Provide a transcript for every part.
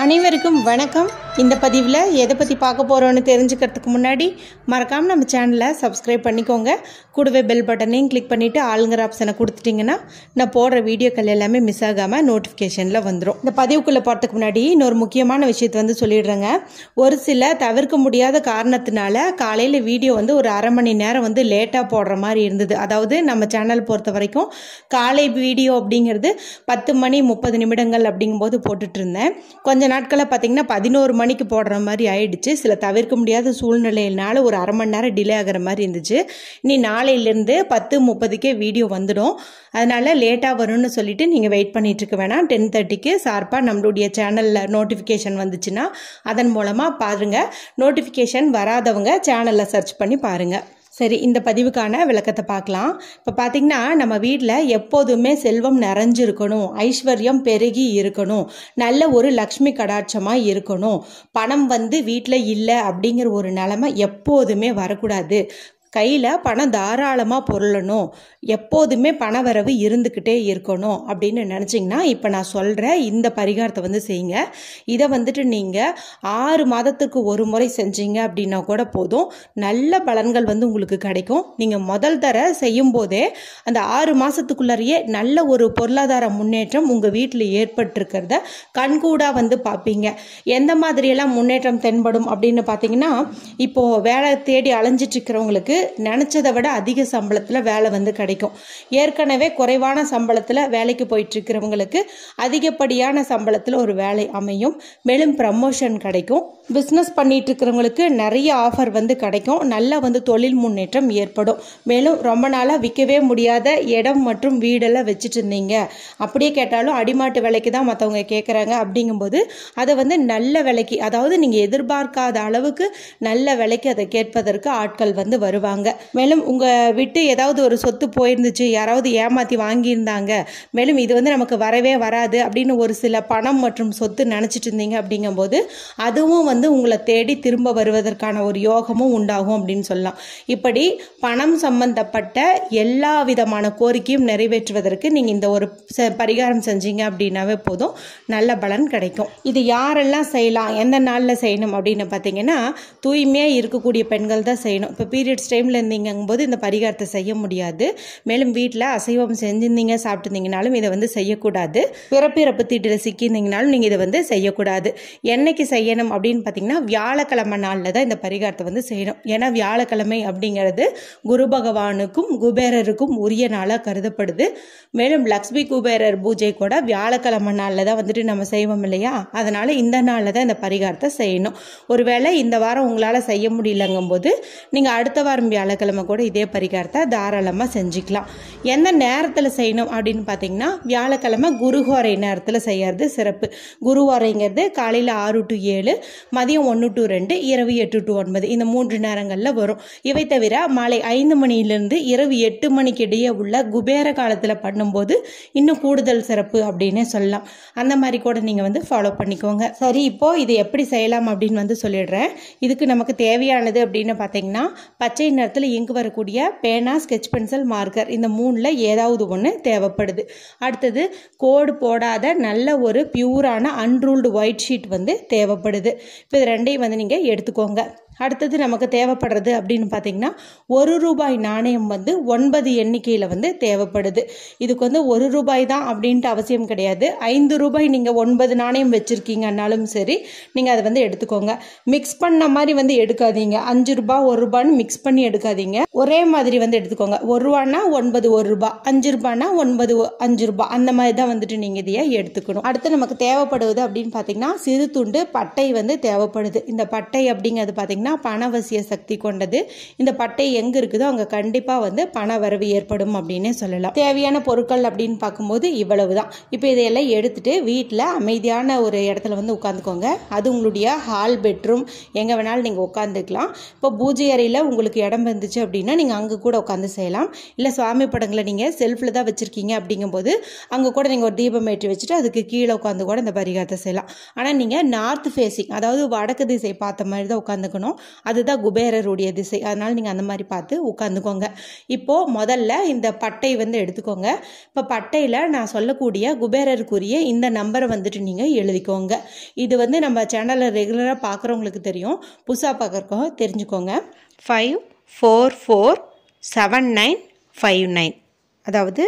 அனைவருக்கும் வணக்கம். இந்த பதிவில் எதை பற்றி பார்க்க போகிறோன்னு தெரிஞ்சுக்கிறதுக்கு முன்னாடி மறக்காமல் நம்ம சேனலை சப்ஸ்கிரைப் பண்ணிக்கோங்க. கூடவே பெல் பட்டனையும் கிளிக் பண்ணிவிட்டு ஆளுங்கிற ஆப்ஷனை கொடுத்துட்டிங்கன்னா நான் போடுற வீடியோக்கள் எல்லாமே மிஸ் ஆகாமல் நோட்டிஃபிகேஷனில் வந்துடும். இந்த பதிவுக்குள்ளே போகிறதுக்கு முன்னாடி இன்னொரு முக்கியமான விஷயத்தை சொல்லிடுறேங்க. ஒரு சில தவிர்க்க முடியாத காரணத்தினால காலையில் வீடியோ ஒரு அரை மணி நேரம் லேட்டாக போடுற மாதிரி இருந்தது. அதாவது நம்ம சேனல் பொறுத்த வரைக்கும் காலை வீடியோ அப்படிங்கிறது 10 மணி 30 நிமிடங்கள் அப்படிங்கும்போது போட்டுட்டு இருந்தேன். கொஞ்ச நாட்களில் பார்த்தீங்கன்னா 11 மணிக்கு போடுற மாதிரி ஆயிடுச்சு. சில தவிர்க்க முடியாத சூழ்நிலையினால ஒரு அரை மணி நேரம் டிலே ஆகிற மாதிரி இருந்துச்சு. இனி நாளையிலேருந்து 10:30க்கே வீடியோ வந்துடும். அதனால லேட்டாக வரும்னு சொல்லிட்டு நீங்கள் வெயிட் பண்ணிட்டு இருக்க வேணாம். 10:30க்கு ஷார்ப்பாக நம்மளுடைய சேனலில் நோட்டிஃபிகேஷன் வந்துச்சுன்னா அதன் மூலமாக பாருங்கள். நோட்டிஃபிகேஷன் வராதவங்க சேனலில் சர்ச் பண்ணி பாருங்கள். சரி, இந்த பதிவுக்கான விளக்கத்தை பார்க்கலாம். இப்போ பார்த்தீங்கன்னா நம்ம வீட்டில் எப்போதுமே செல்வம் நிறைஞ்சிருக்கணும், ஐஸ்வர்யம் பெருகி இருக்கணும், நல்ல ஒரு லக்ஷ்மி கடாட்சமாக இருக்கணும், பணம் வீட்டில் இல்லை அப்படிங்கிற ஒரு நிலைமை எப்போதுமே வரக்கூடாது, கையில் பணம் தாராளமாக பொருளணும், எப்போதுமே பண வரவு இருந்துக்கிட்டே இருக்கணும் அப்படின்னு நினச்சிங்கன்னா இப்போ நான் சொல்கிற இந்த பரிகாரத்தை செய்யுங்க. இதை நீங்கள் 6 மாதத்துக்கு ஒரு முறை செஞ்சீங்க அப்படின்னா கூட போதும். நல்ல பலன்கள் உங்களுக்கு கிடைக்கும். நீங்கள் முதல் தர செய்யும் போதே அந்த 6 மாதத்துக்குள்ளேயே நல்ல ஒரு பொருளாதார முன்னேற்றம் உங்கள் வீட்டில் ஏற்பட்டிருக்கிறத கண்கூடாக பார்ப்பீங்க. எந்த மாதிரியெல்லாம் முன்னேற்றம் தென்படும் அப்படின்னு பார்த்தீங்கன்னா, இப்போது வேலை தேடி அலைஞ்சிட்டு இருக்கிறவங்களுக்கு நினைச்சதை விட அதிக சம்பளத்துல வேலை கிடைக்கும். ஏற்கனவே குறைவான சம்பளத்துல வேலைக்கு போயிட்டு இருக்கிறவங்களுக்கு அதிகப்படியான சம்பளத்துல ஒரு வேலை அமையும். மேலும் ப்ரமோஷன் கிடைக்கும். பிஸ்னஸ் பண்ணிட்டு இருக்கிறவங்களுக்கு நிறைய ஆஃபர் கிடைக்கும். நல்ல தொழில் முன்னேற்றம் ஏற்படும். மேலும் ரொம்ப நாளா விற்கவே முடியாத இடம் மற்றும் வீடெல்லாம் வச்சுட்டு இருந்தீங்க, அப்படியே கேட்டாலும் அடிமாட்டு விலைக்கு தான் மற்றவங்க கேட்குறாங்க. அப்படிங்கும்போது அதை நல்ல விலைக்கு, அதாவது நீங்க எதிர்பார்க்காத அளவுக்கு நல்ல விலைக்கு அதை கேட்பதற்கு ஆட்கள் வருவாங்க. மேலும் உங்க விட்டு ஏதாவது ஒரு சொத்து போயிருந்துச்சு, யாராவது ஏமாத்தி வாங்கியிருந்தாங்க, மேலும் இது நமக்கு வரவே வராது அப்படின்னு ஒரு சில பணம் மற்றும் சொத்து நினைச்சிட்டு இருந்தீங்க அப்படிங்கும்போது அதுவும் உங்களை தேடி திரும்ப வருவதற்கான ஒரு யோகமும் உண்டாகும் அப்படின்னு சொல்லலாம். இப்படி பணம் சம்பந்தப்பட்ட எல்லா விதமான கோரிக்கையும் நிறைவேற்றுவதற்கு நீங்க இந்த ஒரு பரிகாரம் செஞ்சீங்க அப்படின்னாவே போதும், நல்ல பலன் கிடைக்கும். இது யாரெல்லாம் செய்யலாம், எந்த நாளில் செய்யணும் அப்படின்னு பார்த்தீங்கன்னா, தூய்மையா இருக்கக்கூடிய பெண்கள் தான் செய்யணும். இப்போ பீரியட்ஸ் டைம்ல இருந்தீங்கும்போது இந்த பரிகாரத்தை செய்ய முடியாது. மேலும் வீட்டில் அசைவம் செஞ்சிருந்தீங்க சாப்பிட்டுருந்தீங்கனாலும் இதை செய்யக்கூடாது. பிறப்பிறப்பு தீட்டில் சிக்கியிருந்தீங்கனாலும் நீங்கள் இதை செய்யக்கூடாது. என்னைக்கு செய்யணும் அப்படின்னு பார்த்தீங்கன்னா, வியாழக்கிழமை நாளில் தான் இந்த பரிகாரத்தை செய்யணும். ஏன்னா வியாழக்கிழமை அப்படிங்கிறது குரு பகவானுக்கும் குபேரருக்கும் உரிய நாளாக கருதப்படுது. மேலும் லக்ஷ்மி குபேரர் பூஜை கூட வியாழக்கிழமை நாளில் தான் நம்ம செய்வோம் இல்லையா? அதனால இந்த நாளில் தான் இந்த பரிகாரத்தை செய்யணும். ஒருவேளை இந்த வாரம் உங்களால் செய்ய முடியலங்கும் போது நீங்கள் அடுத்த வாரம் வியாழக்கிழமை கூட இதே பரிகாரத்தை தாராளமாக செஞ்சுக்கலாம். எந்த நேரத்தில் செய்யணும் அப்படின்னு பார்த்தீங்கன்னா, வியாழக்கிழமை குருஹோரை நேரத்தில் செய்யறது சிறப்பு. குருஹோரைங்கிறது காலையில் 6 to 7, மதியம் 1 to 2, இரவு 8 to 9 இந்த 3 நேரங்களில் வரும். இவை தவிர மாலை 5 மணியிலிருந்து இரவு 8 மணிக்கு இடையே உள்ள குபேர காலத்தில் பண்ணும்போது இன்னும் கூடுதல் சிறப்பு அப்படின்னே சொல்லலாம். அந்த மாதிரி கூட நீங்கள் ஃபாலோ பண்ணிக்கோங்க. சரி, இப்போ இது எப்படி செய்யலாம் அப்படின்னு சொல்லிடுறேன். இதுக்கு நமக்கு தேவையானது அப்படின்னு பார்த்தீங்கன்னா, பச்சை நிறத்தில் இங்கு வரக்கூடிய பேனா, ஸ்கெட்ச் பென்சில், மார்க்கர், இந்த 3ல் ஏதாவது ஒன்று தேவைப்படுது. அடுத்தது கோடு போடாத நல்ல ஒரு பியூரான அன்ரூல்டு ஒயிட் ஷீட் தேவைப்படுது. இப்போ இது ரெண்டையும் நீங்கள் எடுத்துக்கோங்க. அடுத்தது நமக்கு தேவைப்படுறது அப்படின்னு பார்த்தீங்கன்னா, 1 ரூபாய் நாணயம் 9 எண்ணிக்கையில் தேவைப்படுது. இதுக்கு 1 ரூபாய் தான் அப்படின்ட்டு அவசியம் கிடையாது. 5 ரூபாய் நீங்கள் 9 நாணயம் வச்சுருக்கீங்கன்னாலும் சரி, நீங்கள் அதை எடுத்துக்கோங்க. மிக்ஸ் பண்ண மாதிரி எடுக்காதீங்க. 5 ரூபாய் 1 ரூபான்னு மிக்ஸ் பண்ணி எடுக்காதீங்க. ஒரே மாதிரி எடுத்துக்கோங்க. 1 ரூபானா 9 1 ரூபாய், 5 ரூபானா 9 5 ரூபாய், அந்த மாதிரி தான் நீங்கள் இதையே எடுத்துக்கணும். அடுத்து நமக்கு தேவைப்படுவது அப்படின்னு பார்த்தீங்கன்னா, சிறு துண்டு பட்டை தேவைப்படுது. இந்த பட்டை அப்படிங்கிறது பார்த்தீங்கன்னா பணவசிய சக்தி கொண்டது. இந்த பட்டை எங்க இருக்குதோ அங்க கண்டிப்பா பண வரவு ஏற்படும் அப்படின்னே சொல்லலாம். தேவையான பொருட்கள் அப்படின்னு பார்க்கும்போது இவ்வளவுதான். இப்போ இதையெல்லாம் எடுத்துட்டு வீட்டில் அமைதியான ஒரு இடத்துல உட்காந்துக்கோங்க. அது உங்களுடைய ஹால், பெட்ரூம், எங்க வேணாலும் நீங்க உட்காந்துக்கலாம். இப்போ பூஜை அறையில் உங்களுக்கு இடம் இருந்துச்சு அப்படின்னா நீங்க அங்க கூட உட்காந்து செய்யலாம். இல்ல சுவாமி படங்களை நீங்க செல்ஃப்ல தான் வச்சிருக்கீங்க அப்படிங்கும்போது அங்க கூட நீங்க ஒரு தீபம் ஏற்றி வச்சுட்டு அதுக்கு கீழே உட்காந்து கூட இந்த பரிகாரத்தை செய்யலாம். ஆனா நீங்க நார்த் ஃபேசிங், அதாவது வடக்கு திசை பார்த்த மாதிரி தான் உட்காந்துக்கணும். வரணும். அதுதான் குபேரருடைய திசை. அதனால் நீங்கள் அந்த மாதிரி பார்த்து உட்காந்துக்கோங்க. இப்போது முதல்ல இந்த பட்டை வந்து எடுத்துக்கோங்க. இப்போ பட்டையில் நான் சொல்லக்கூடிய குபேரருக்குரிய இந்த நம்பரை வந்துட்டு நீங்கள் எழுதிக்கோங்க. இது வந்து நம்ம சேனலில் ரெகுலராக பார்க்குறவங்களுக்கு தெரியும், புதுசாக பார்க்குறவங்க தெரிஞ்சுக்கோங்க. 5447959, அதாவது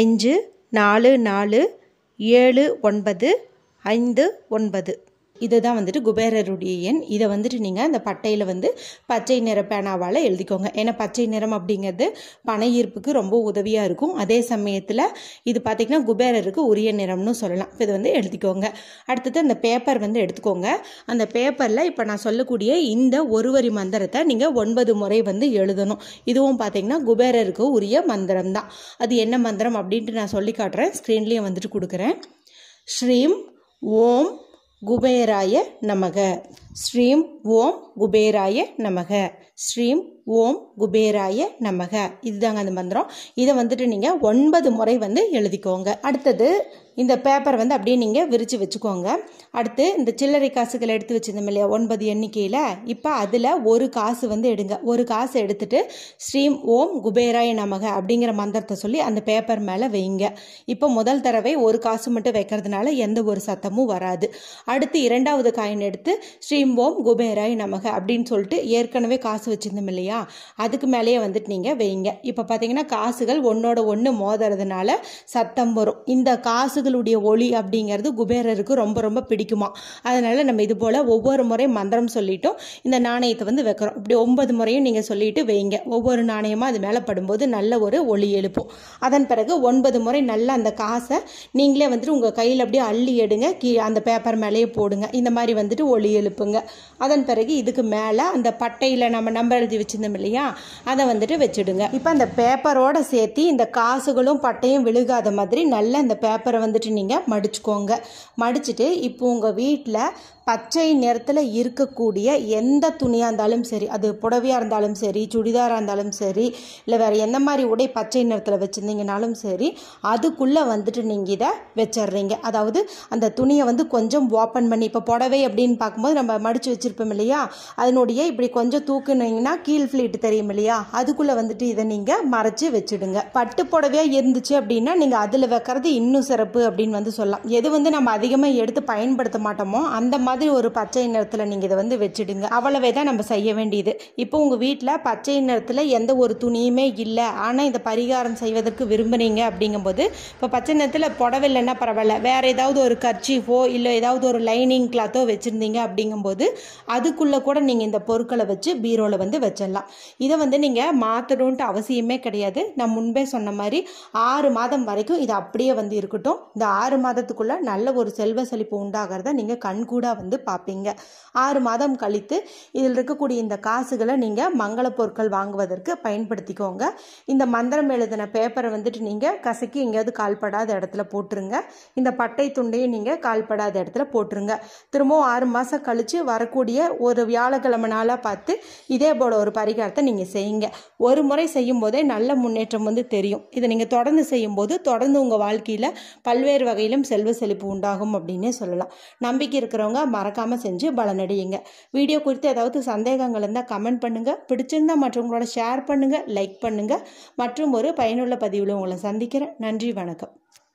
544795 இதுதான் வந்துட்டு குபேரருடைய எண். இதை வந்துட்டு நீங்கள் அந்த பட்டையில் வந்து பச்சை நிற பேனாவால் எழுதிக்கோங்க. ஏன்னா பச்சை நிறம் அப்படிங்கிறது பண ஈர்ப்புக்கு ரொம்ப உதவியாக இருக்கும். அதே சமயத்தில் இது பார்த்திங்கன்னா குபேரருக்கு உரிய நிறம்னு சொல்லலாம். இப்போ இதை வந்து எழுதிக்கோங்க. அடுத்தது அந்த பேப்பர் வந்து எடுத்துக்கோங்க. அந்த பேப்பரில் இப்போ நான் சொல்லக்கூடிய இந்த ஒரு வரி மந்திரத்தை நீங்கள் 9 முறை வந்து எழுதணும். இதுவும் பார்த்திங்கன்னா குபேரருக்கு உரிய மந்திரம் தான். அது என்ன மந்திரம் அப்படின்ட்டு நான் சொல்லி காட்டுறேன். ஸ்க்ரீன்லேயே வந்துட்டு கொடுக்குறேன். ஸ்ரீம் ஓம் குபேராய நமக. ஸ்ரீம் ஓம் குபேராய நமக. ஸ்ரீம் ஓம் குபேராய நமக. இதுதாங்க அந்த மந்திரம். இதை வந்துட்டு நீங்கள் 9 முறை வந்து எழுதிக்கோங்க. அடுத்தது இந்த பேப்பர் வந்து அப்படியே நீங்கள் விரித்து வச்சுக்கோங்க. அடுத்து இந்த சில்லறை காசுகள் எடுத்து வச்சுருந்தோம் இல்லையா 9 எண்ணிக்கையில், இப்போ அதில் ஒரு காசு வந்து எடுங்க. ஒரு காசு எடுத்துட்டு ஸ்ரீம் ஓம் குபேராய நமக அப்படிங்கிற மந்திரத்தை சொல்லி அந்த பேப்பர் மேலே வைங்க. இப்போ முதல் தடவை ஒரு காசு மட்டும் வைக்கிறதுனால எந்த ஒரு சத்தமும் வராது. அடுத்து இரண்டாவது காயின் எடுத்து ஸ்ரீம் ஓம் குபேராய நமக அப்படின்னு சொல்லிட்டு ஏற்கனவே காசு வச்சுருந்தோம் இல்லையா, அதுக்கு மேலேயே வந்துட்டு நீங்கள் வைங்க. இப்போ பார்த்தீங்கன்னா காசுகள் ஒன்னோட ஒன்று மோதுறதுனால சத்தம் வரும். இந்த காசுகளுடைய ஒளி அப்படிங்கிறது குபேரருக்கு ரொம்ப ரொம்ப பிடிக்குமா. அதனால நம்ம இது போல் ஒவ்வொரு முறை மந்திரம் சொல்லிட்டும் இந்த நாணயத்தை வந்து வைக்கிறோம். இப்படி 9 முறையும் நீங்கள் சொல்லிட்டு வைங்க. ஒவ்வொரு நாணயமாக அது மேலே படும்போது நல்ல ஒரு ஒளி எழுப்பும். அதன் பிறகு 9 முறை நல்லா அந்த காசை நீங்களே வந்துட்டு உங்கள் கையில் அப்படியே அள்ளி எடுங்க. அந்த பேப்பர் மேலேயே போடுங்க. இந்த மாதிரி வந்துட்டு ஒளி எழுப்புங்க. அதன் பிறகு இதுக்கு மேலே அந்த பட்டையில் நம்ம நம்பர் எழுதி வச்சிருந்தோம் இல்லையா, அதை வந்துட்டு வச்சுடுங்க. இப்போ அந்த பேப்பரோட சேர்த்து இந்த காசுகளும் பட்டையும் விழுகாத மாதிரி நல்லா இந்த பேப்பரை வந்துட்டு நீங்கள் மடிச்சுக்கோங்க. மடிச்சுட்டு இப்போ உங்கள் வீட்டில் பச்சை நிறத்தில் இருக்கக்கூடிய எந்த துணியாக இருந்தாலும் சரி, அது புடவையாக இருந்தாலும் சரி, சுடிதாராக இருந்தாலும் சரி, இல்லை வேறு எந்த மாதிரி உடை பச்சை நிறத்தில் வச்சுருந்தீங்கனாலும் சரி, அதுக்குள்ளே வந்துட்டு நீங்கள் இதை வச்சிட்றீங்க. அதாவது அந்த துணியை வந்து கொஞ்சம் ஓப்பன் பண்ணி, இப்போ புடவை அப்படின்னு பார்க்கும்போது நம்ம மடித்து வச்சுருப்போம் இல்லையா, அதனுடைய இப்படி கொஞ்சம் தூக்குனீங்கன்னா கீழ் ஃப்ளீட் தெரியும் இல்லையா, அதுக்குள்ளே வந்துட்டு இதை நீங்கள் மறைச்சி வச்சுடுங்க. பட்டு புடவையாக இருந்துச்சு அப்படின்னா நீங்கள் அதில் வைக்கிறது இன்னும் சிறப்பு அப்படின்னு வந்து சொல்லலாம். எது வந்து நம்ம அதிகமாக எடுத்து பயன்படுத்த மாட்டோமோ அந்த மாதிரி ஒரு பச்சை நிறத்தில் நீங்கள் இதை வந்து வச்சுடுங்க. அவ்வளவே தான் நம்ம செய்ய வேண்டியது. இப்போ உங்கள் வீட்டில் பச்சை நிறத்தில் எந்த ஒரு துணியுமே இல்லை, ஆனால் இந்த பரிகாரம் செய்வதற்கு விரும்புகிறீங்க அப்படிங்கும்போது, இப்போ பச்சை நிறத்தில் புடவை இல்லைன்னா பரவாயில்ல, வேறு ஏதாவது ஒரு கர்ச்சீஃபோ இல்லை ஏதாவது ஒரு லைனிங் கிளாத்தோ வச்சுருந்தீங்க அப்படிங்கும்போது அதுக்குள்ளே கூட நீங்கள் இந்த பொருட்களை வச்சு பீரோவில் வந்து வச்சிடலாம். இதை வந்து நீங்கள் மாற்றணுன்ட்டு அவசியமே கிடையாது. நான் முன்பே சொன்ன மாதிரி 6 மாதம் வரைக்கும் இது அப்படியே வந்து இருக்கட்டும். இந்த 6 மாதத்துக்குள்ளே நல்ல ஒரு செல்வ செழிப்பு உண்டாகிறத நீங்கள் கண்கூடாக வந்து பார்ப்பீங்க. 6 மாதம் கழித்து இதில் இருக்கக்கூடிய இந்த காசுகளை நீங்கள் மங்கள பொருட்கள் வாங்குவதற்கு பயன்படுத்திக்கோங்க. இந்த மந்திரம் எழுதின பேப்பரை வந்துட்டு நீங்கள் கசக்கி எங்கேயாவது கால்படாத இடத்துல போட்டுருங்க. இந்த பட்டை துண்டையும் நீங்கள் கால்படாத இடத்துல போட்டுருங்க. திரும்பவும் 6 மாதம் கழித்து வரக்கூடிய ஒரு வியாழக்கிழமை நாளாக பார்த்து இதே போல் ஒரு பரிகாரத்தை நீங்கள் செய்யுங்க. ஒரு முறை செய்யும் போதே நல்ல முன்னேற்றம் வந்து தெரியும். இதை நீங்கள் தொடர்ந்து செய்யும்போது தொடர்ந்து உங்கள் வாழ்க்கையில் பல்வேறு வகையிலும் செல்வ செழிப்பு உண்டாகும் அப்படின்னே சொல்லலாம். நம்பிக்கை இருக்கிறவங்க மறக்காமல் செஞ்சு பலனடையுங்க. வீடியோ குறித்து ஏதாவது சந்தேகங்கள் இருந்தால் கமெண்ட் பண்ணுங்கள். பிடிச்சிருந்தா மற்றவங்களோட ஷேர் பண்ணுங்கள், லைக் பண்ணுங்கள். மற்றும் ஒரு பயனுள்ள பதிவில் உங்களை சந்திக்கிறேன். நன்றி, வணக்கம்.